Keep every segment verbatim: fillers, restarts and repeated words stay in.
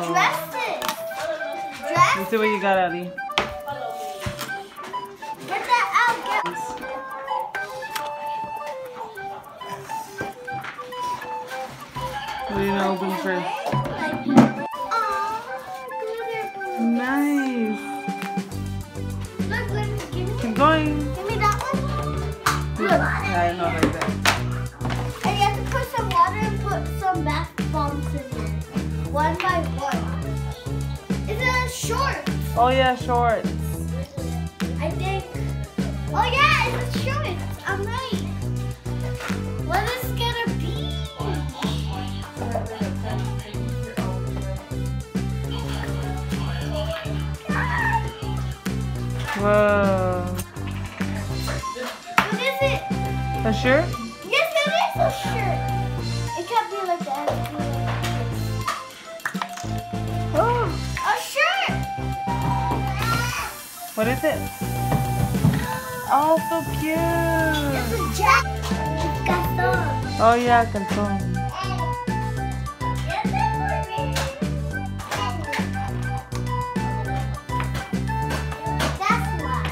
dresses. Dress. Let's see what you got, Ali. Get that out. Get. What are you gonna open first? Aww, Nice. look, look, give me, Keep going. give me that one. Look. Yeah, I know like that. And you have to put some water and put some bath bombs in there. One by one. Is it a short? Oh yeah, shorts. I think. Oh yeah, it's a short. I'm right. What is it gonna be? Whoa. What is it? A shirt? Yes, it is a shirt. It can't be like that. Oh. A shirt. What is it? Oh, so cute. It's a jacket. It's got thorns. Oh yeah, calzón. Get it for me. That's why.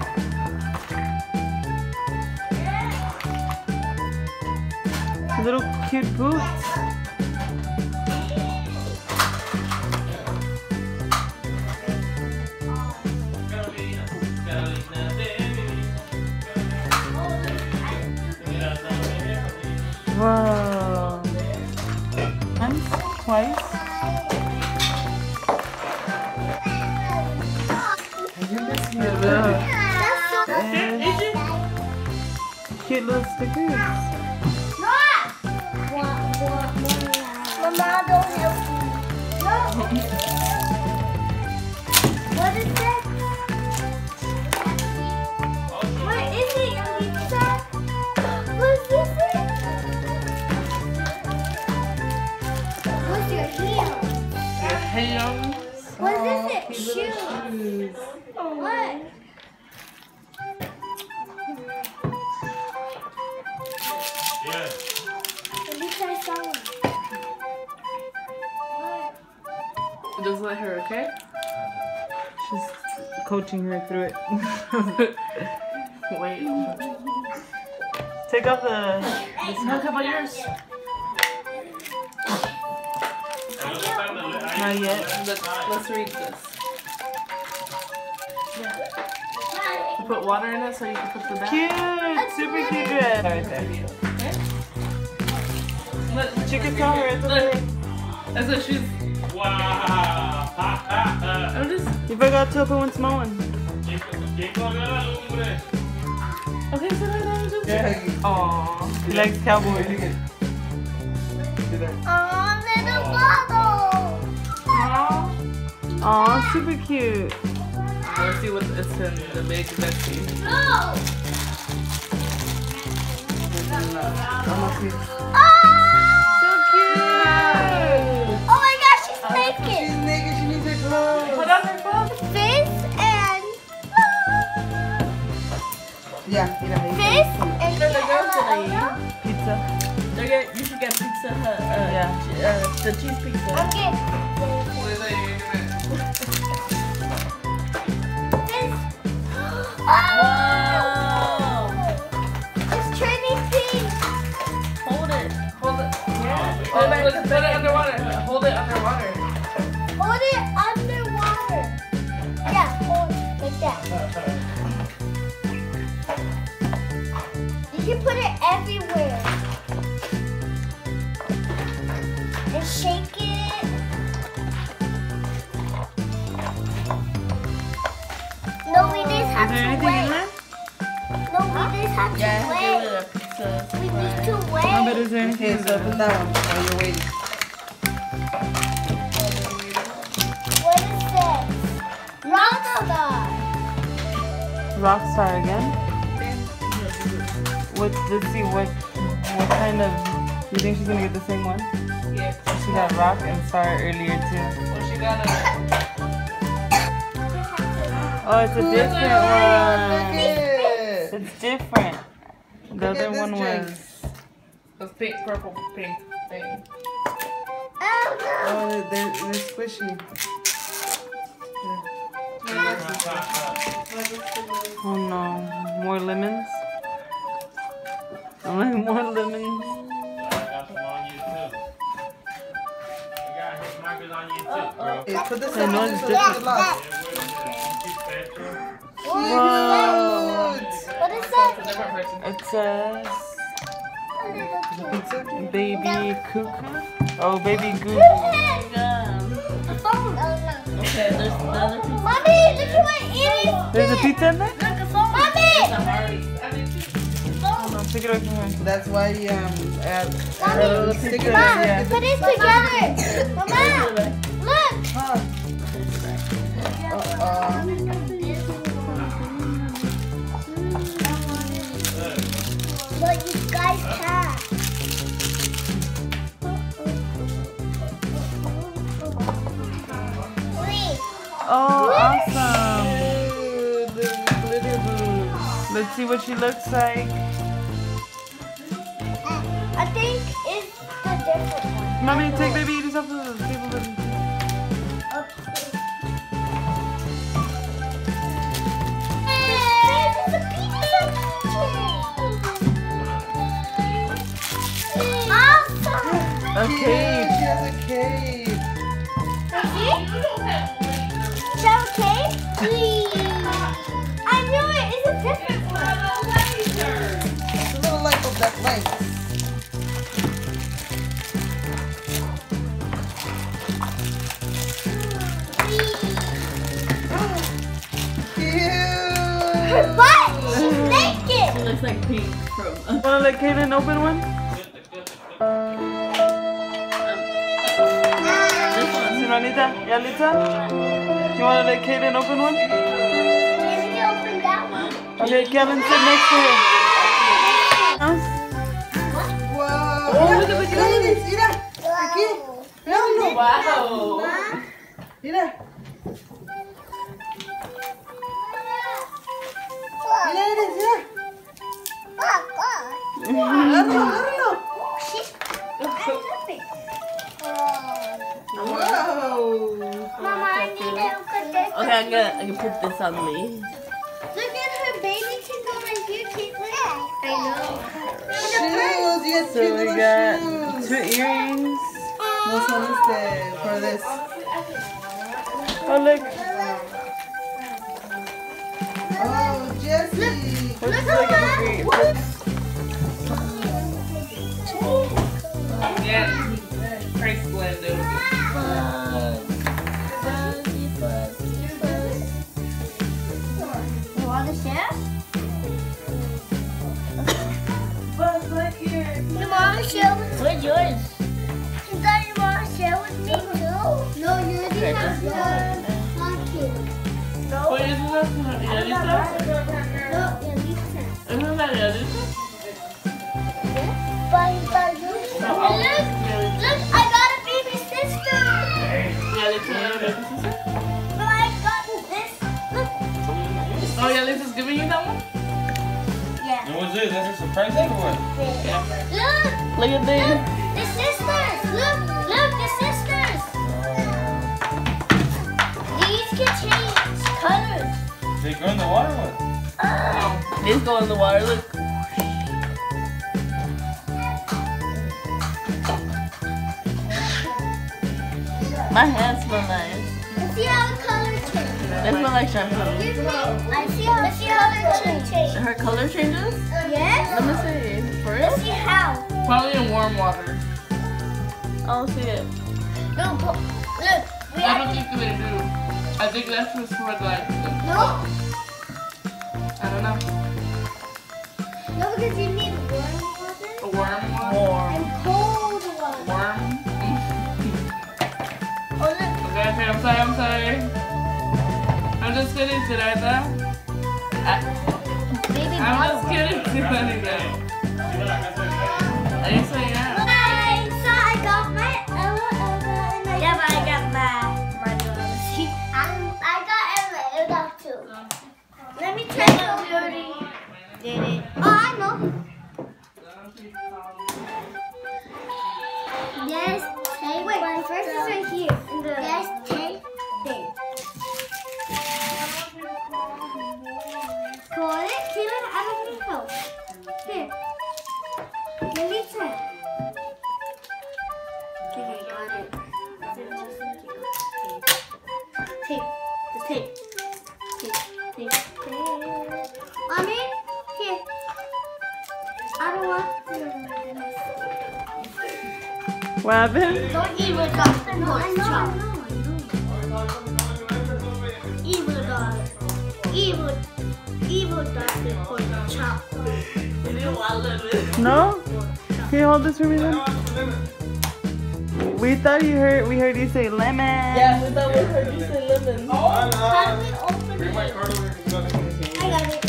Little cute boots. Wow. Once, twice. And cute little stickers. Mama, don't help me. No. What is that? What is it, Elisa? What's this? What's your heel? Your hands. What is it? Cute little Shoes. shoes. What? Let me try some. Just let her, okay? She's coaching her through it. Wait. Take off the. How about yours? Not yet. Let's, let's read this. You put water in it so you can put the back. Cute! Super cute dress. Right there. Okay. Look, you can tell her it's okay. That's what she's. Wow! I'm just. You forgot to open one small one. Okay, so now I'm just. Aww. He likes cowboys. Oh, little bottle. Aww. Aww, super cute. Let's see what it's in the big Betsy. No. Oh! So cute! Oh my gosh, she's naked. She's naked, she needs her clothes. Put on her clothes. Face and Yeah, face and They're the girls today. Ella. Pizza. They're get, you should get pizza hut. Uh, Yeah. uh, the cheese pizza. Okay. This. Oh! Wow! It's turning pink. Hold it. Hold it. Yeah. Oh, put, it, put it underwater. Hold it underwater. Hold it underwater. Yeah, hold it like that. You can put it everywhere. And shake it. No, we just Is have there to anything in wait. there? No, we just have Yeah, to give wait. it a pizza. We need to No, but wait. is there anything Okay, in so there? open that one while you're waiting. What is this? Rockstar. Rockstar again? What, let's see, what what kind of, you think she's gonna get the same one? Yeah. She got Rock and Star earlier too. Well, she got a. Oh, it's a different one. Good. It's different. The Look at other this one drink. was The pink, purple, pink thing. Ah, Oh, they're, they're squishy. Oh no, more lemons? I'm like, more lemons. Okay, put this I on know this it's one. different. Look. Whoa. What is that? It says Pizza? baby cuckoo. Oh, baby goo. A phone. Okay, there's another pizza. Mommy, look at what Annie's. There's a pizza in there? Look, a phone. Mommy. Hold on, take it away from her. That's why um add, Uh, add the stick it picture, on. yeah. Put it together. Mama, look. Huh. Uh-uh. What you guys have. Wait. Oh, awesome. Ooh, the glitter boobs. Let's see what she looks like. I think it's the different one. Mommy, take baby Edie's off the table. Awesome! A cage. She has a cave. Shell cake? I knew it! It's a different one. It's a little light bulb that lights. Her Cute. butt! She's naked! It looks like pink from. Wanna let Kaden open one? This one. Simonita, Yalita? You wanna let Kaden open one? Maybe open that one. Okay, Kevin, sit next to her. Huh? Wow. Oh, look at the Mira, mira. Aquí. No, no. Wow. Mira. Mira, Iris, mira. Agárralo, agárralo. Wow. Mama, I need to look at this. Okay, I'm gonna, I can put this on me. Look at her baby tickle right here, Caitlin. I know. Shoes. You got So cute we little got shoes. two earrings. What's on this day for this? Oh, look. Oh, Jessie. What's this like in the green? Yeah. Price blend over. You want to share? Buzz Lightyear. You want to share with me? Where's yours? You thought you want to share with me too? No, you already have the pocket. What is this? Yalita? No, Yalita. Isn't that Yalita? Bye, bye, look. Look, look, I got a baby sister. Yalita, your baby sister? But I got this. Look. Oh, Yalita's giving you that one? Yeah. And what's this? That's a surprise giveaway. Look, Look at this. the sisters. Look, look, the sisters. These can change colors. They go in the water with. These go in the water. Look. My hands smell nice. Let's see how the color changes. They smell like shampoo. I see how the color changes. Her color changes? Yes? Let me see. For Let's real? see how. Probably in warm water. I don't see it. No, but look. We I have don't think they do. I think that's just for like, no, I don't know, no, because you need warm water a worm one? and cold water. Worm? Oh, look. Okay, okay, I'm sorry, I'm sorry. I'm just kidding, Siddhartha. I, Baby I'm just kidding, Siddhartha. Are you saying that? Hi, so I got my Ella Ella and I yeah, but I got my Mario Odyssey. Um, I got Ella Ella too. Let me try the dirty. Did it? Oh, I know. Yes. Hey, wait. What happened? Don't evil doctor pork chop. Evil doctor. Evil. Evil doctor pork chop. No? Can you hold this for me then? We thought you heard, we heard you say lemon. Yeah, we thought we heard you say lemon. How do we open Bring my it? card over here. I got it.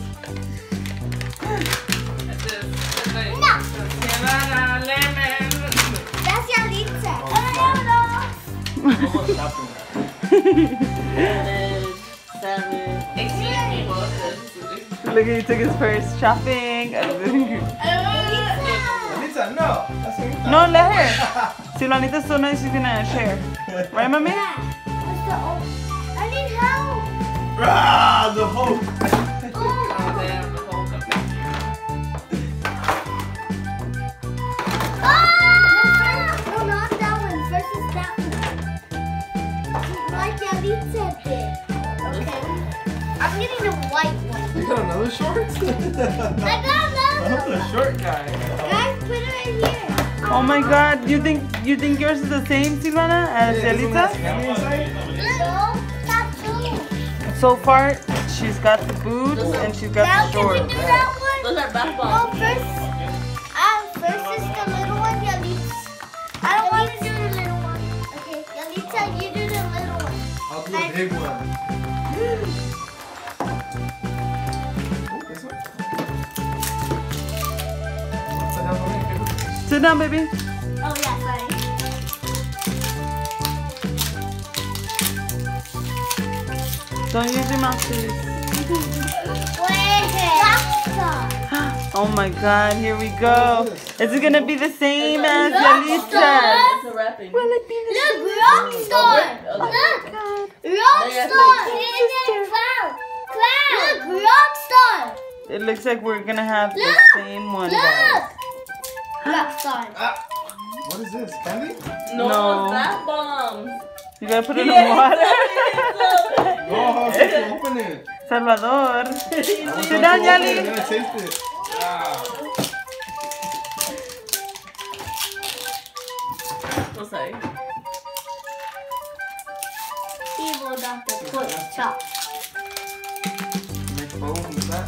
That's Yalitza. Almost stopped him. Seven. Excuse me, Look, he took his first shopping. Lisa, no. That's what you thought. No, let her. Silvanita's so nice, she's gonna share. Right, mommy? I need help. Ah, the Hulk. No, not that one. First is that one. Like Yalitza did. Okay. I'm getting the white one. You got another short? I got another I'm the one. short guy. Guys, put it right here. Oh my god, you think you think yours is the same, Silvana, as Yalitza? No, that's two. So far, she's got the boots and she's got Now the can we shorts. do that one? Those are bath Oh, bombs. first, um, first is the little one, Yalitza. I don't want to do the little one. Okay, Yalitza, you do the little one. I'll do a big one. This one? What's the hell am I doing? Sit down, baby. Oh, yeah, sorry. Don't use your mouthpiece. Wait. Oh my god, here we go. Is it gonna be the same as Rockstar. Yalitza? It's a wrapping. Will it be the Look, same? Rockstar. Look, Rockstar. Sister. Clown. Clown. Look, Rockstar. It looks like we're gonna have the Look. same one, Look. guys. Rockstar. Ah, what is this? Candy? No, No. it's bath bombs. You gotta put it in water. No, how should you open it? Salvador. I was Sit going down, to open it Yali. and then I taste it. Ah. I'm sorry. Evil Doctor Pork Chop. Make bones, that.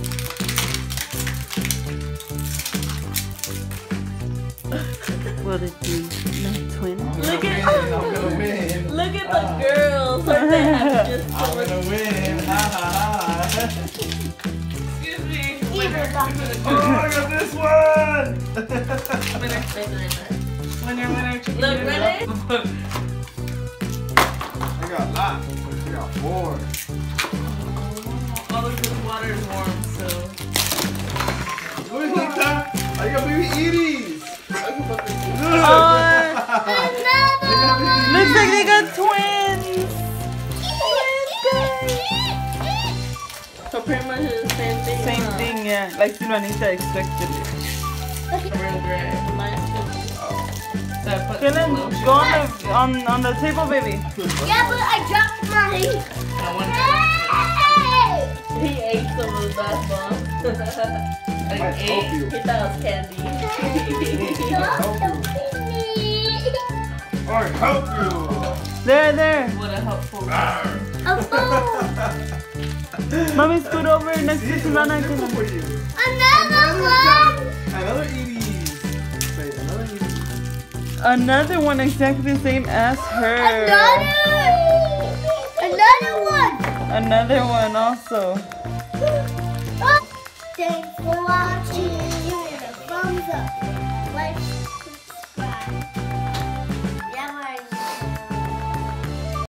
Will it be my twin? I'm Look gonna at- win. I'm gonna win. Look at the girls. Aren't they happy just I'm gonna win. Ha ha ha. Excuse me. Evil Doctor. Oh, I got this one. Winner, winner, winner. chicken Look, dinner. ready? I got lots. I got four. All of this water is warm, so. Look at that. I got baby Edie's. Oh, Another looks like they got twins. So pretty much it's the same thing. Same huh? thing, yeah. Like Silvanita expected it. Real gray. Mine's too. So I put Dylan, some lotion. go on the, on, on the table, baby. Yeah, but I dropped mine. I want Hey! He ate some of the bath bombs. like I help eight. you. He thought it was candy. Don't help me. Or help you. There, there. What a helpful. A phone. Mommy, scoot over next to See, Silvana. what's different for you? Another one. Another Edie's. Say another Edie's. Another one exactly the same as her. Another. Another one. Another one also. Oh. Thanks for watching. Give it a thumbs up. Like,